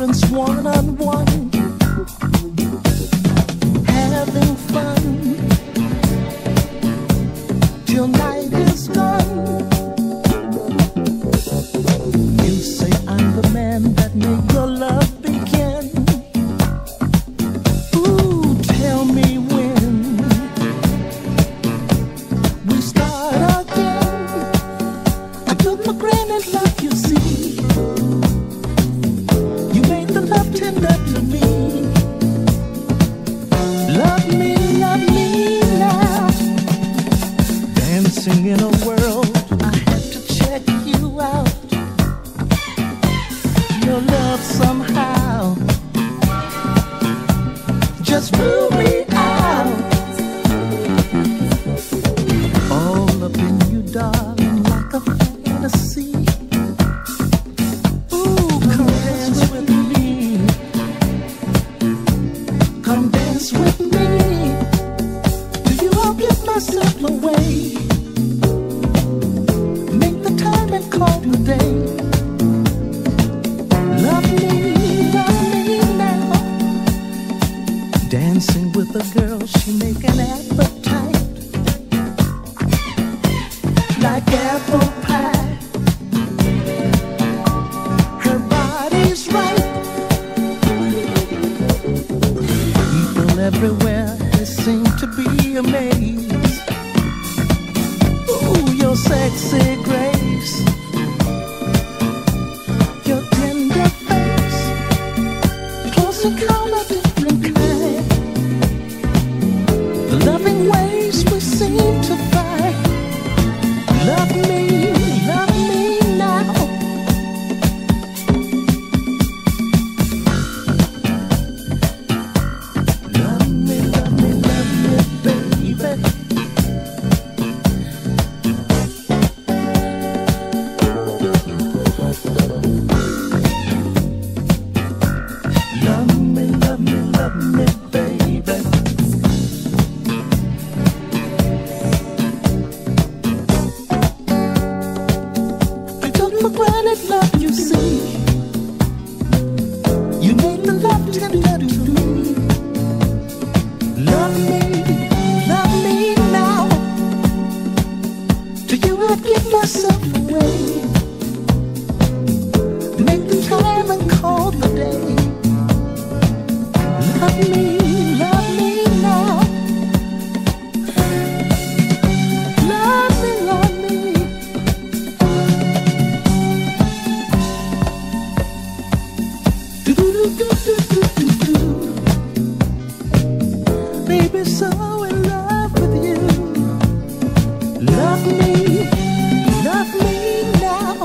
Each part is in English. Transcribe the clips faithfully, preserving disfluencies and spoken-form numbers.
loving's one on one, having fun till night is done. You say I'm the man that made your love begin. Ooh, tell me when we start again. I took for granted love, you see. You made the love tender to me. Love me, love me now. Dancing in a world, I had to check you out. Your love somehow just blew me out. All up in you, darling, like a fantasy. Ooh, come dance with me. Come dance with me. Do you all give myself away? Make the time and call the day. Love me, love me now. Dancing with a girl, she make an appetite like apple pie. Her body's right. People everywhere, they seem to be amazed. Ooh, your sexy grace, your tender face, close encounter different kind. The loving ways we seem to find. Love me, love me now. Love me, love me, love me, baby. Love me, love me, love me, baby. I took for granted love, you see. You made the love tender to me. Love me, love me now. To you I'd give myself away. Make the time and call the day. Love me, love me now. Love me, love me. Do do do do do do do. Baby, so in love with you. Love me, love me now.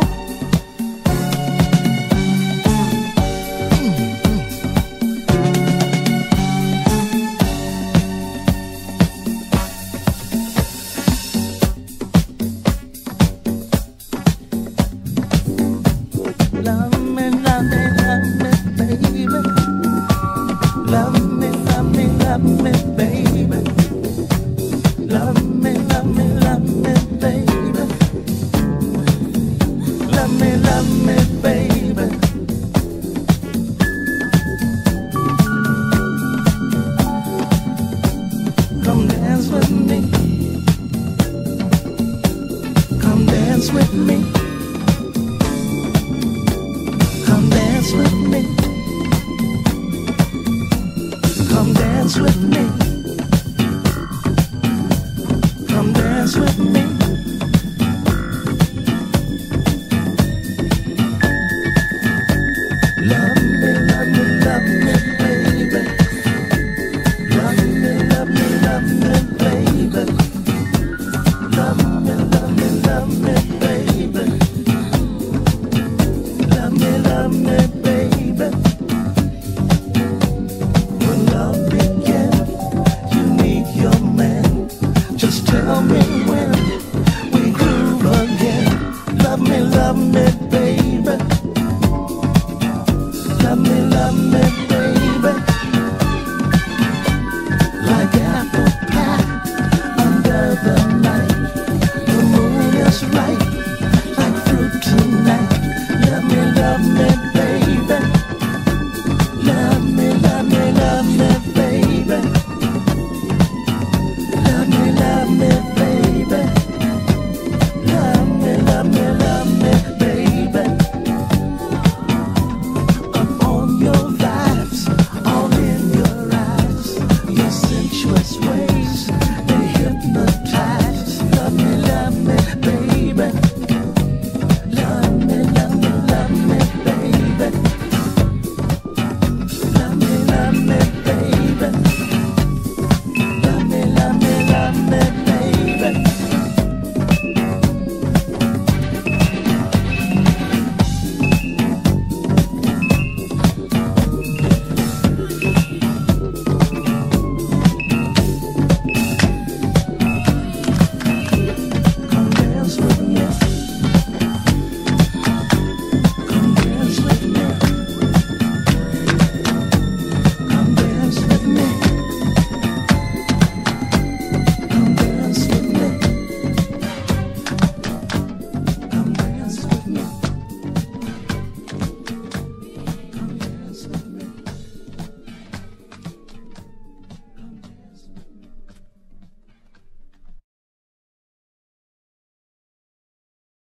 Love me, love me, love me, baby. Love me, love me, love me, baby. Love me, love me, love me, baby. Love me, love me, baby. Come dance with me. Come dance with me. Come dance with me. Come dance with me. Come dance with me. Love me, love me, love me, baby. Love me, love me, love me, baby. Love me, love me, love me, baby. Love me, love me, baby. When love begins, you need your man. Just tell me when we groove again. Love me, love me,